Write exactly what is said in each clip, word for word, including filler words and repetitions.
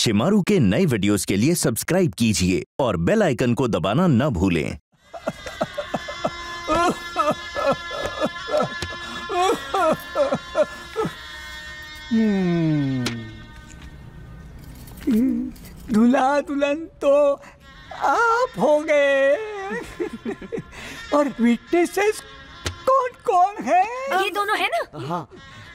शिमारू के नए वीडियोस के लिए सब्सक्राइब कीजिए और बेल आइकन को दबाना न भूलें। दूल्हा दुल्हन तो आप हो गए और विटनेसेस कौन कौन है? ये दोनों है ना? हाँ।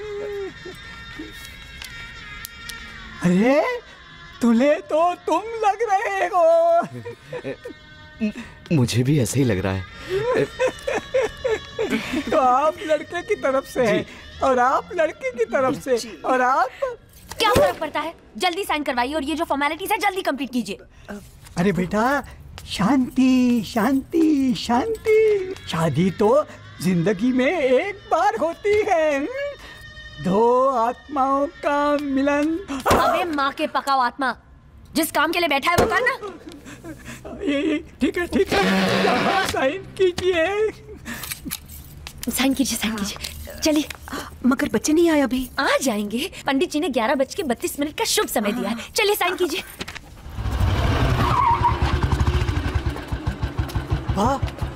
अरे दूल्हे तो तुम लग रहे हो। मुझे भी ऐसे ही लग रहा है। तो आप लड़के की तरफ से हैं और आप लड़की की तरफ से और आप क्या फर्क पड़ता है? जल्दी साइन करवाइए और ये जो फॉर्मेलिटीज है जल्दी कंप्लीट कीजिए। अरे बेटा शांति शांति शांति, शादी तो जिंदगी में एक बार होती है, दो आत्माओं का मिलन। अबे माँ के पकाओ आत्मा, जिस काम के लिए बैठा है वो करना। ये ठीक है ठीक है, साइन कीजिए साइन कीजिए साइन कीजिए। चलिए। मगर बच्चे नहीं आए अभी। आ जाएंगे, पंडित जी ने ग्यारह बज के बत्तीस मिनट का शुभ समय दिया है। चलिए साइन कीजिए। हाँ?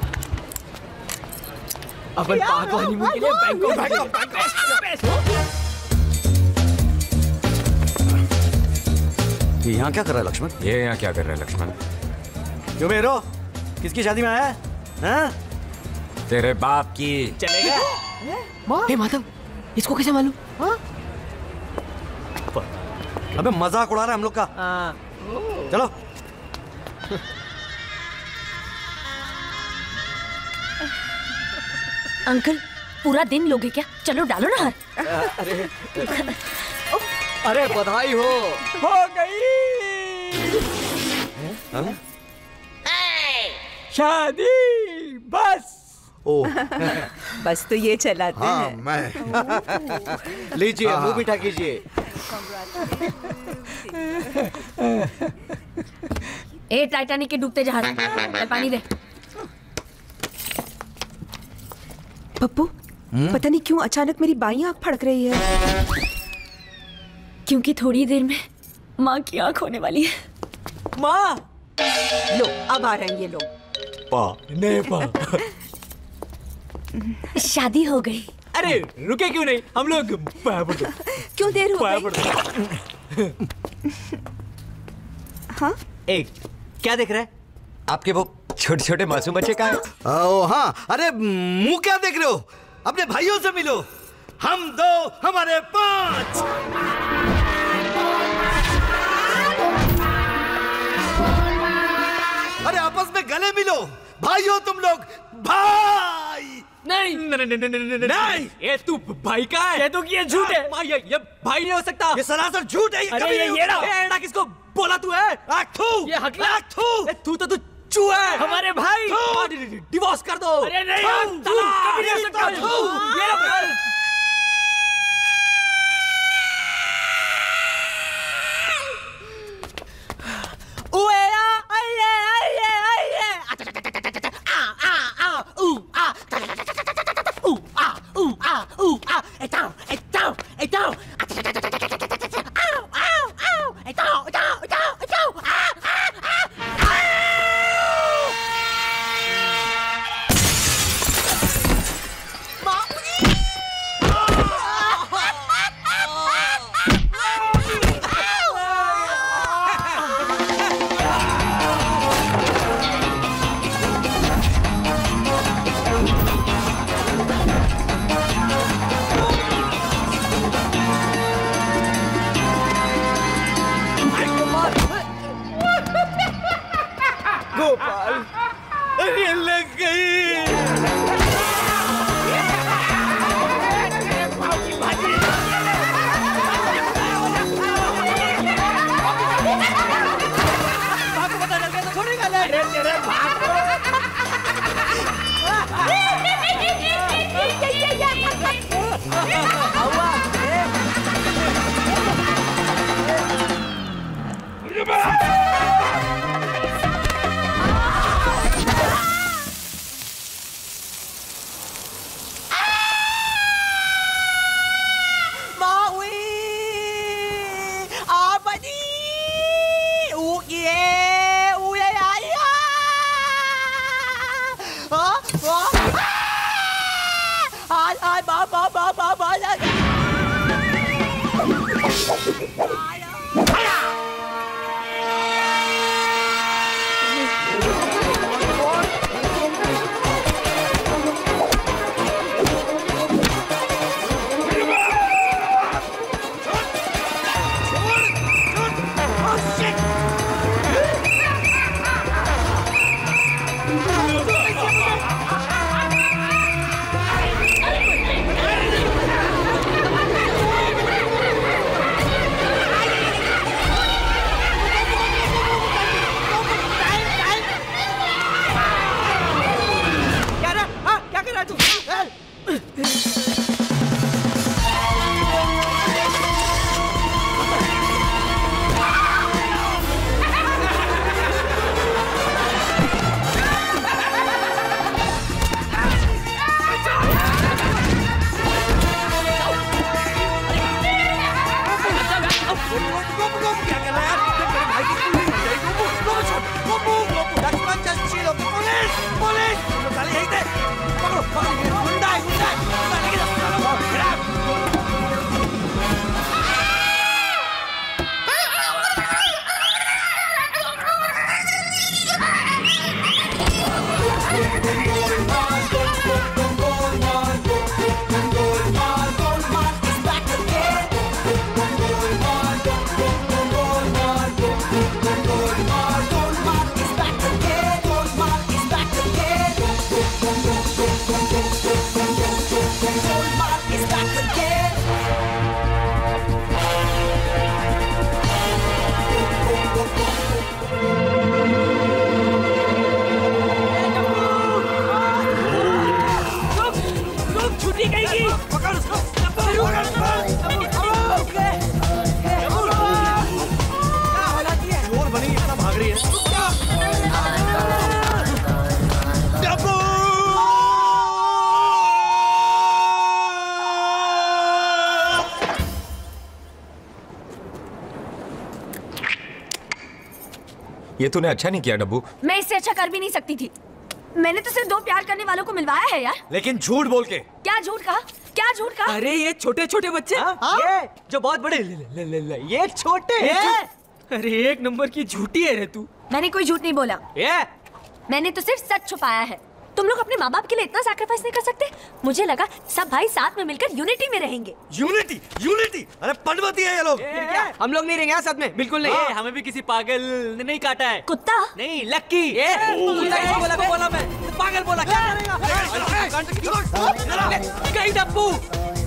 अपन पार्क हनीमून के लिए बैंकॉक ये यहाँ क्या कर रहा है लक्ष्मण? ये यहाँ क्या कर रहा है लक्ष्मण? क्यों मेरो? किसकी शादी में आया है? हाँ? तेरे बाप की। चलेगा? हे माधव, इसको कैसे मालूम? हाँ? अबे मजाक उड़ा रहा है हम लोग का। हाँ। चलो। अंकल पूरा दिन लोगे क्या? चलो डालो ना हार। अरे अरे बधाई हो। हो गई शादी बस। ओ बस तो ये चलाते हाँ, हैं। मैं लीजिए मुंह मीठा कीजिए। ए टाइटैनिक के डूबते जहाज, पानी दे। पप्पू पता नहीं क्यों अचानक मेरी बाईं आंख फड़क रही है। क्योंकि थोड़ी देर में माँ की आंख होने वाली है। माँ लो अब आ रहे हैं ये लोग। पा नहीं पा। शादी हो गई। अरे रुके क्यों नहीं, हम लोग क्यों देर हो गई? हाँ एक क्या देख रहे हैं? आपके वो छोटे छोटे मासूम बच्चे कहाँ हैं? ओ हाँ, अरे मुंह क्या देख रहे हो? अपने भाइयों से मिलो। हम दो हमारे पांच। अरे आपस में गले मिलो, भाई हो तुम लोग, भाई। नहीं नहीं नहीं नहीं नहीं, ये तू भाई का है? ये तो कि ये झूठ है। हाँ, ये ये भाई नहीं हो सकता। ये सरासर झूठ है। ये अरे कभी ये नहीं हो ये सकता। ये एड़ा किसको बोला तू है? आखू, ये हकला आखू। तू तो तू चूहा है। हमारे भाई डिवोर्स कर दो। अरे नहीं कभी नहीं हो सकता। ये लो ये तूने अच्छा नहीं किया डब्बू। मैं इससे अच्छा कर भी नहीं सकती थी। मैंने तो सिर्फ दो प्यार करने वालों को मिलवाया है यार। लेकिन झूठ बोल के। क्या झूठ कहा? क्या झूठ कहा? अरे ये छोटे छोटे बच्चे, ये जो बहुत बड़े, ले, ले, ले, ले, ये छोटे। अरे एक नंबर की झूठी है रे तू। मैंने कोई झूठ नहीं बोला। ये मैंने तो सिर्फ सच छुपाया है। तुम लोग अपने माँ बाप के लिए इतना सैक्रिफाइस नहीं कर सकते? मुझे लगा सब भाई साथ में मिलकर यूनिटी में रहेंगे। यूनिटी यूनिटी अरे पंडवती है ये लोग। हम लोग नहीं रहेंगे साथ में, बिल्कुल नहीं। ए, हमें भी किसी पागल ने नहीं काटा है। कुत्ता नहीं, लक्की। ये कुत्ता कैसे बोला? मैं बोला मैं पागल बोला क्या करेगा? कहीं डब्बू